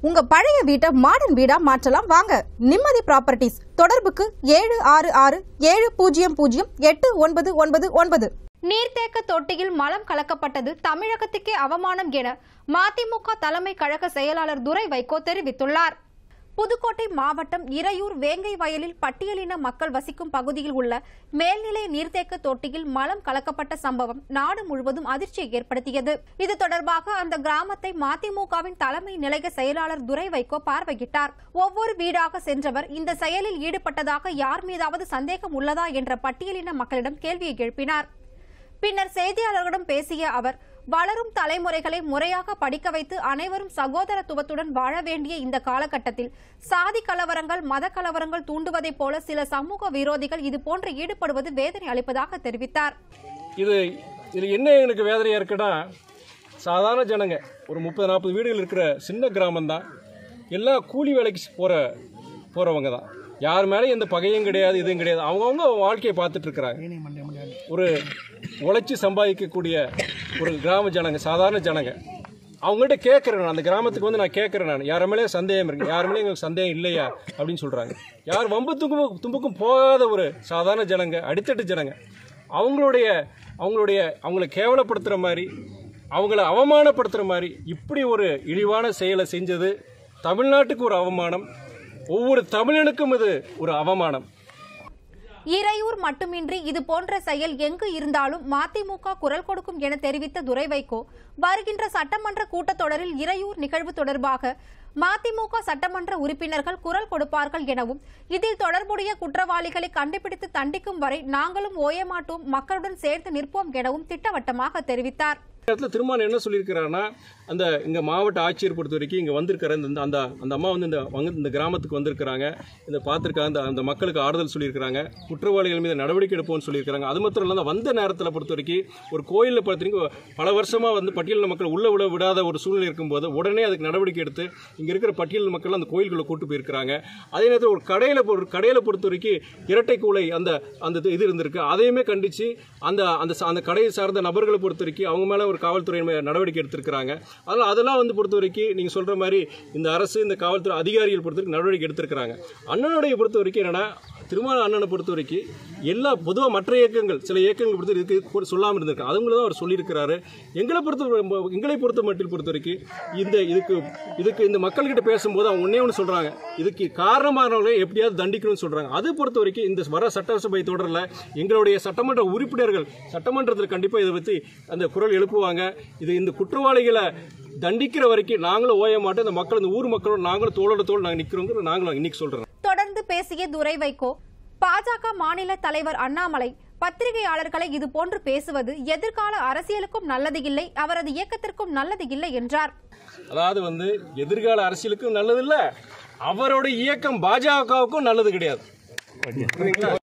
உங்க பழைய வீட்டை மாடர்ன் வீடா மாற்றலாம் வாங்க. நிம்மதி ப்ராப்பர்ட்டிஸ். தொடர்புக்கு 76670089999. நீர்த்தேக்க தொட்டியில் மலம் கலக்கப்பட்டது தமிழகத்துக்கே அவமானம் என மதிமுக தலைமை கழக செயலாளர் துரை வைகோ தெரிவித்துள்ளார். புதுக்கோட்டை மாவட்டம் இரையூர் வேங்கை வயலில் பட்டியலின மக்கள் வசிக்கும் பகுதியில் உள்ள மேல்நிலை நீர்த்தேக்க தொட்டியில் மலம் கலக்கப்பட்ட சம்பவம் நாடு முழுவதும் அதிர்ச்சியை ஏற்படுத்தியது. இது தொடர்பாக அந்த கிராமத்தை மதிமுகவின் தலைமை நிலைய செயலாளர் துரை வைகோ பார்வையிட்டார். ஒவ்வொரு வீடாக சென்றவர் இந்த செயலில் ஈடுபட்டதாக யார் மீதாவது சந்தேகம் உள்ளதா என்ற பட்டியலின மக்களிடம் கேள்வியை எழுப்பினார். பின்னர் செய்தியாளர்களிடம் பேசிய அவர், வளரும் தலைமுறைகளை முறையாக படிக்க வைத்து அனைவரும் சகோதரத்துவத்துடன் வாழ வேண்டிய இந்த காலகட்டத்தில் சாதி கலவரங்கள் மத கலவரங்கள் தூண்டுவதைப் போல சில சமூக விரோதிகள் இதுபோன்று ஈடுபடுவது வேதனை அளிப்பதாக தெரிவித்தார். இது என்ன எனக்கு வேதனையா இருக்குன்னா, சாதாரண ஜனங்க ஒரு 30-40 வீடுகள் இருக்கிற சின்ன கிராமம் தான். எல்லாம் கூலி வேலைக்கு போறவங்க தான். யார் மேலே எந்த பகையும் கிடையாது, இதுவும் கிடையாது. அவங்கவுங்க வாழ்க்கையை பார்த்துட்டு இருக்கிறாங்க. ஒரு உழைச்சி சம்பாதிக்கக்கூடிய ஒரு கிராம ஜனங்க, சாதாரண ஜனங்க. அவங்கள்ட்ட கேட்குறேன், அந்த கிராமத்துக்கு வந்து நான் கேட்குறேன், நான் யார் மேலே சந்தேகம் இருக்கு, யார் மேலே எங்களுக்கு சந்தேகம் இல்லையா அப்படின்னு சொல்கிறாங்க. யார் வம்பு தும்புக்கும் போகாத ஒரு சாதாரண ஜனங்க, அடித்தட்டு ஜனங்க. அவங்கள கேவலப்படுத்துகிற மாதிரி, அவங்கள அவமானப்படுத்துகிற மாதிரி இப்படி ஒரு இழிவான செயலை செஞ்சது தமிழ்நாட்டுக்கு ஒரு அவமானம். ஒவ்வொரு தமிழனுக்கும் இது ஒரு அவமானம். இரையூர் மட்டுமின்றி இது போன்ற செயல் எங்கு இருந்தாலும் மதிமுக குரல் கொடுக்கும் என தெரிவித்த துரை வைகோ, வருகின்ற சட்டமன்ற கூட்டத்தொடரில் இரையூர் நிகழ்வு தொடர்பாக மதிமுக சட்டமன்ற உறுப்பினர்கள் குரல் கொடுப்பார்கள் எனவும், இதில் தொடர்புடைய குற்றவாளிகளை கண்டுபிடித்து தண்டிக்கும் வரை நாங்களும் ஓயமாட்டோம், மக்களுடன் சேர்த்து நிற்போம் எனவும் திட்டவட்டமாக தெரிவித்தார். திருமாவளவன் என்ன சொல்லியிருக்கிறாருன்னா, இங்க மாவட்ட ஆட்சியர் பொறுத்த வரைக்கும் இங்க வந்திருக்கிற அந்த அம்மா வந்து இந்த கிராமத்துக்கு வந்திருக்கிறாங்க, இந்த பார்த்துருக்காங்க, அந்த மக்களுக்கு ஆறுதல் சொல்லியிருக்கிறாங்க, குற்றவாளிகள் மீது நடவடிக்கை எடுப்போம்னு சொல்லியிருக்காங்க. அது மாத்திரம் இல்லாத வந்த நேரத்தில் பொறுத்த வரைக்கும் ஒரு கோயிலில் பொறுத்த பல வருஷமா வந்து பட்டியலின மக்கள் உள்ள விடாத ஒரு சூழ்நிலை இருக்கும்போது உடனே அதுக்கு நடவடிக்கை எடுத்து இங்க இருக்கிற பட்டியலின மக்கள் அந்த கோயில்களை கூட்டு போயிருக்கிறாங்க. அதே நேரத்தில் ஒரு கடையில பொறுத்த வரைக்கும் இரட்டை கூலை அந்த இது இருந்திருக்கு, அதையுமே கண்டிச்சு அந்த கடையை சார்ந்த நபர்களை பொறுத்த வரைக்கும் அவங்க மேல ஒரு காவல்துறை நடவடிக்கை எடுத்திருக்கிறாங்க. அதெல்லாம் வந்து பொறுத்த வரைக்கும் நீங்க சொல்ற மாதிரி இந்த அரசு இந்த காவல்துறை அதிகாரிகள் பொறுத்த வரைக்கும் நடவடிக்கை எடுத்திருக்கிறாங்க. அண்ணனுடைய பொறுத்த வரைக்கும் என்னன்னா, திருமாவளவன் அண்ணனை பொறுத்த வரைக்கும் எல்லா பொதுவாக மற்ற இயக்கங்கள் சில இயக்கங்கள் பொறுத்த இதுக்கு சொல்லாமல் இருந்திருக்கு, அதுங்களை தான் அவர் சொல்லியிருக்கிறாரு. எங்களை பொறுத்த மட்டும் பொறுத்த வரைக்கும் இதுக்கு இந்த மக்கள்கிட்ட பேசும்போது அவங்க ஒன்னே சொல்றாங்க, இதுக்கு காரணமானவர்களை எப்படியாவது தண்டிக்கணும்னு சொல்றாங்க. அது பொறுத்த வரைக்கும் இந்த வர சட்டசபை தொடரில் எங்களுடைய சட்டமன்ற உறுப்பினர்கள் சட்டமன்றத்தில் கண்டிப்பாக இதை பற்றி அந்த குரல் எழுப்புவாங்க. இந்த குற்றவாளிகளை தண்டிக்கிற வரைக்கும் நாங்களும் ஓய மாட்டோம். இந்த மக்கள், இந்த ஊர் மக்களோட நாங்களும் தோளோட தோள் நாங்கள் நிற்கிறோங்கிற நாங்களும் இன்னைக்கு சொல்றோம். தொடர்ந்து பேசிய துரை வைகோ, பாஜக மாநில தலைவர் அண்ணாமலை பத்திரிகையாளர்களை இதுபோன்று பேசுவது எதிர்கால அரசியலுக்கும் நல்லது இல்லை, அவரது இயக்கத்திற்கும் நல்லது இல்லை என்றார். அதாவது வந்து எதிர்கால அரசியலுக்கும் நல்லது இல்லை, அவரோட இயக்கம் பாஜகவுக்கும் நல்லது கிடையாது.